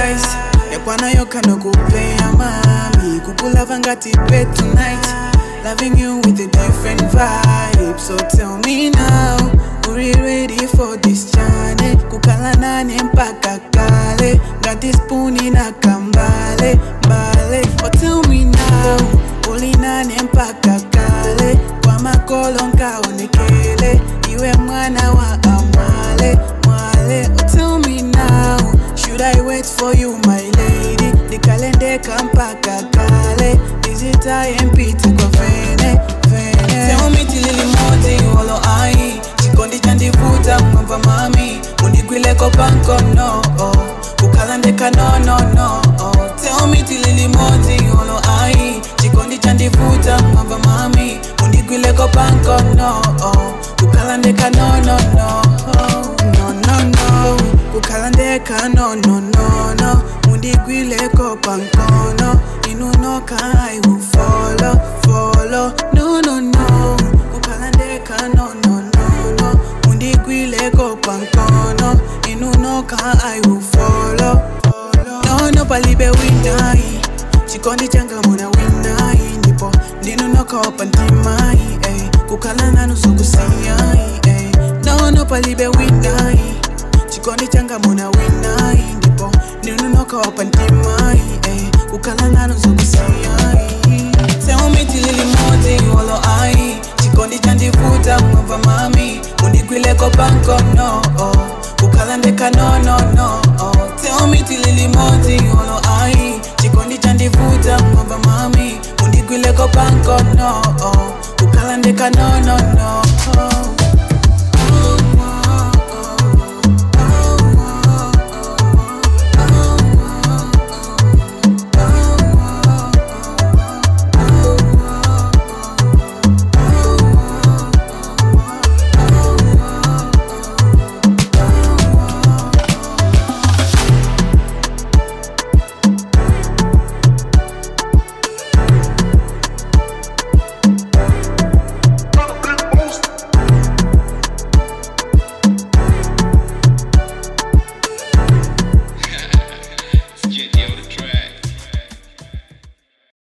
eyes. Yakwana yoka no kupea mami. Kukulava ngati bed tonight. Loving you with a different vibe. So tell me now, are you ready for this journey? Kukala nane mpaka kale. Got this spoon in a kambale, bale. But tell me now, uli nane mpaka kale. Kwa makolo nka onekele. Iwe mwana wa amwale, mwale. But tell me now, should I wait for you my lady? The calendar kampaka kale. Is it IMP to go fene, fene? Tell me tilili moti holo ai. Chikondi chandivuta mwamba mami. Mundigwile kopanko no Kukalandeka no Tell me tilili moti holo ai. Chikondi chandivuta mwamba mami. Mundigwile kopanko no Kukalandeka no Kukalandeka no Mundigwile kopanko no Inunoka I will follow No Kukalandeka no Mundigwile kopankono Inunoka I will follow No palibe winai Chikondi changa muna winai Nipo ninunoka wapantimai Kukalana nusukusiyai No palibe winai Chikondi changa muna winai Nipo ninunoka wapantimai Kukalana nusukusiyai Tell me tilili moti holo ai. Chikondi chandivuta mwamba mami. Mundigwile kopanko no Kukalandeka no Tell me tilili moti holo ai. Chikondi chandivuta mwamba mami. Mundigwile kopanko no Kukalandeka no